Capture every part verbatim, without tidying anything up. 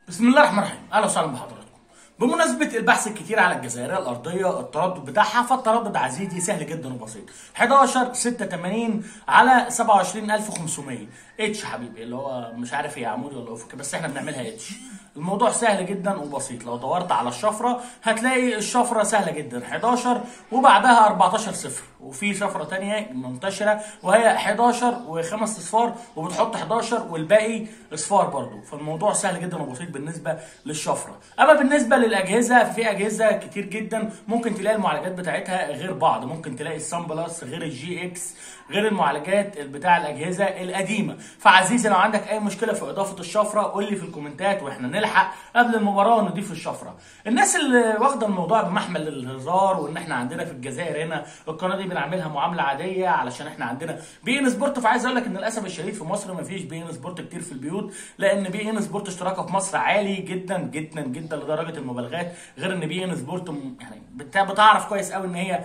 بسم الله الرحمن الرحيم، اهلا وسهلا بحضراتكم. بمناسبة البحث الكتير على الجزائرية الأرضية التردد بتاعها، فالتردد عزيزي سهل جدا وبسيط. حداشر ستة وتمانين على سبعة وعشرين ألف وخمسمية اتش حبيبي، اللي هو مش عارف هي عمودي ولا افقي، بس احنا بنعملها اتش. الموضوع سهل جدا وبسيط. لو دورت على الشفرة هتلاقي الشفرة سهلة جدا، حداشر وبعدها أربعتاشر صفر، وفي شفرة تانية منتشرة وهي حداشر وخمس اصفار وبتحط حداشر والباقي اصفار برضو. فالموضوع سهل جدا وبسيط بالنسبة للشفرة. اما بالنسبة للاجهزة، ففي اجهزة كتير جدا ممكن تلاقي المعالجات بتاعتها غير بعض. ممكن تلاقي السان بلس غير الجي اكس غير المعالجات بتاع الاجهزة القديمة. فعزيزي لو عندك اي مشكلة في اضافة الشفرة قول لي في الكومنتات واحنا نلحق قبل المباراة ونضيف الشفرة. الناس اللي واخدة الموضوع بمحمل الهزار وان احنا عندنا في الجزائر هنا القناة دي بنعملها معاملة عادية علشان احنا عندنا بي ان سبورت، فعايز اقول لك ان للاسف الشديد في مصر مفيش بي ان سبورت كتير في البيوت، لان بي ان سبورت اشتراكها في مصر عالي جدا جدا جدا لدرجة المبالغات. غير ان بي ان سبورت يعني بتعرف كويس قوي ان هي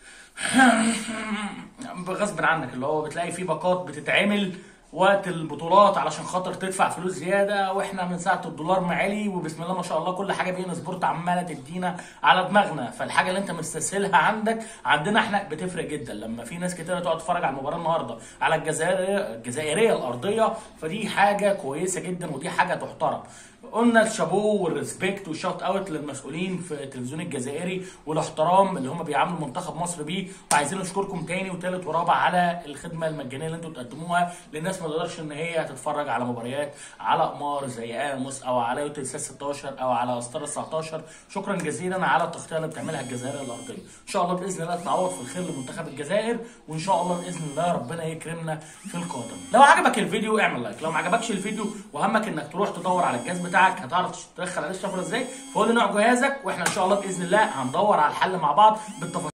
غصب عنك، اللي هو بتلاقي في باقات بتتعمل وقت البطولات علشان خاطر تدفع فلوس زياده، واحنا من ساعه الدولار معلي وبسم الله ما شاء الله كل حاجه بي ان سبورت عماله تدينا على دماغنا. فالحاجه اللي انت مستسهلها عندك عندنا احنا بتفرق جدا. لما في ناس كتير تقعد تتفرج على المباراه النهارده على الجزائريه الجزائريه الارضيه، فدي حاجه كويسه جدا ودي حاجه تحترم. قلنا الشابو والريسبكت والشوت اوت للمسؤولين في التلفزيون الجزائري والاحترام اللي هم بيعاملوا منتخب مصر بيه، وعايزين نشكركم تاني وتالت ورابع على الخدمه المجانيه اللي انتم بتقدموها للناس ما تقدرش ان هي تتفرج على مباريات على قمار زي اموس او على يوتيوب ستاشر او على ستار تسعتاشر. شكرا جزيلا على التغطيه اللي بتعملها الجزائريه الارضيه. ان شاء الله باذن الله تعوض في الخير لمنتخب الجزائر، وان شاء الله باذن الله ربنا يكرمنا في القادم. لو عجبك الفيديو اعمل لايك، لو ما عجبكش الفيديو وهمك انك تروح تدور على الجهاز بتاعك هتعرف تدخل عليه الشفره ازاي، فقول لي نوع جهازك واحنا ان شاء الله باذن الله هندور على الحل مع بعض بالتفاصيل.